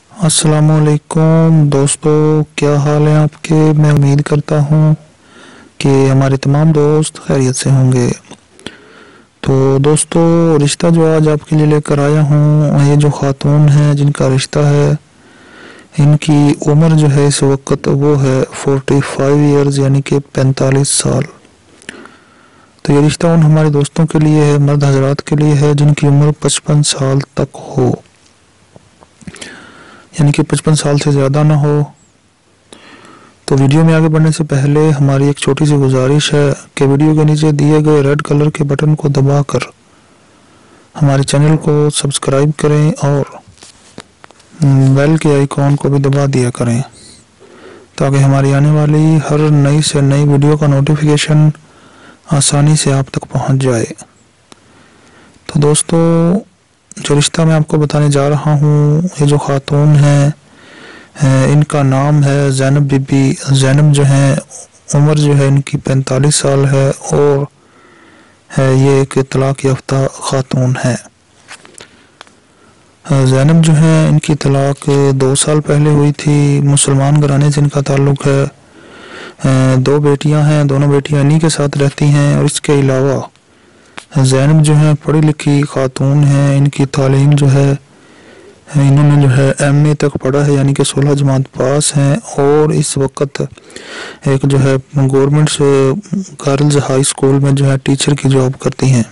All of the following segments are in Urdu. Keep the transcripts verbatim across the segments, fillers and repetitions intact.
السلام علیکم دوستو، کیا حال ہے آپ کے؟ میں امید کرتا ہوں کہ ہمارے تمام دوست خیریت سے ہوں گے۔ تو دوستو، رشتہ جو آج آپ کے لیے لے کر آیا ہوں، یہ جو خاتون ہیں جن کا رشتہ ہے، ان کی عمر جو ہے اس وقت وہ ہے فورٹی فائیو ایئرز یعنی کہ پینتالیس سال۔ تو یہ رشتہ ان ہمارے دوستوں کے لیے ہے، مرد حضرات کے لیے ہے جن کی عمر پچپن سال تک ہو، یعنی کہ پچپن سال سے زیادہ نہ ہو۔ تو ویڈیو میں آگے بڑھنے سے پہلے ہماری ایک چھوٹی سی گزارش ہے کہ ویڈیو کے نیچے دیے گئے ریڈ کلر کے بٹن کو دبا کر ہمارے چینل کو سبسکرائب کریں اور بیل کے آئیکن کو بھی دبا دیا کریں تاکہ ہماری آنے والی ہر نئی سے نئی ویڈیو کا نوٹیفیکیشن آسانی سے آپ تک پہنچ جائے۔ تو دوستو، جو رشتہ میں آپ کو بتانے جا رہا ہوں، یہ جو خاتون ہیں ان کا نام ہے زینب بی بی۔ زینب جو ہیں عمر جو ہے ان کی پینتالیس سال ہے اور یہ ایک طلاق یافتہ خاتون ہے۔ زینب جو ہیں ان کی طلاق دو سال پہلے ہوئی تھی۔ مسلمان گھرانے سے ان کا تعلق ہے۔ دو بیٹیاں ہیں، دونوں بیٹیاں انہی کے ساتھ رہتی ہیں اور اس کے علاوہ زینب جو ہیں پڑھی لکھی خاتون ہیں۔ ان کی تعلیم جو ہے، انہوں نے جو ہے ایم اے تک پڑھا ہے، یعنی کہ سولہ جماعت پاس ہیں اور اس وقت ایک جو ہے گورنمنٹ سے گرلز ہائی اسکول میں جو ہے ٹیچر کی جاب کرتی ہیں۔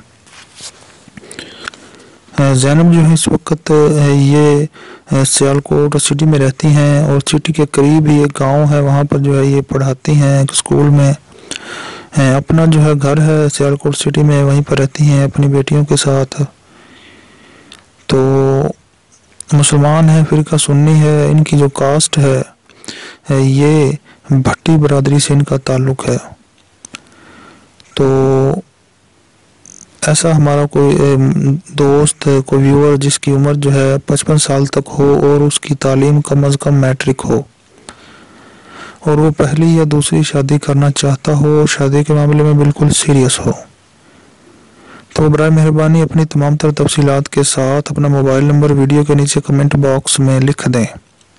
زینب جو ہے اس وقت یہ سیالکوٹ سٹی میں رہتی ہیں اور سٹی کے قریب ہی ایک گاؤں ہے، وہاں پر جو ہے یہ پڑھاتی ہیں ایک اسکول میں۔ اپنا جو ہے گھر ہے سیالکوٹ سٹی میں، وہیں پر رہتی ہیں اپنی بیٹیوں کے ساتھ۔ تو مسلمان ہیں، فرقہ سنی ہے۔ ان کی جو کاسٹ ہے یہ بھٹی برادری سے ان کا تعلق ہے۔ تو ایسا ہمارا کوئی دوست، کوئی ویور جس کی عمر جو ہے پچپن سال تک ہو اور اس کی تعلیم کم از کم میٹرک ہو اور وہ پہلی یا دوسری شادی کرنا چاہتا ہو، شادی کے معاملے میں بالکل سیریس ہو، تو برائے مہربانی اپنی تمام تر تفصیلات کے ساتھ اپنا موبائل نمبر ویڈیو کے نیچے کمنٹ باکس میں لکھ دیں۔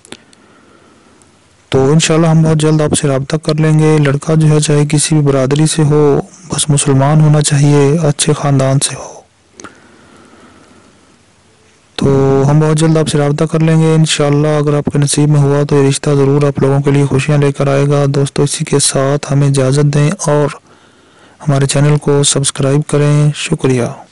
تو انشاءاللہ ہم بہت جلد آپ سے رابطہ کر لیں گے۔ لڑکا جو ہے چاہے کسی بھی برادری سے ہو، بس مسلمان ہونا چاہیے، اچھے خاندان سے ہو۔ تو ہم بہت جلد آپ سے رابطہ کر لیں گے انشاءاللہ۔ اگر آپ کے نصیب میں ہوا تو یہ رشتہ ضرور آپ لوگوں کے لیے خوشیاں لے کر آئے گا۔ دوستو، اسی کے ساتھ ہمیں اجازت دیں اور ہمارے چینل کو سبسکرائب کریں۔ شکریہ۔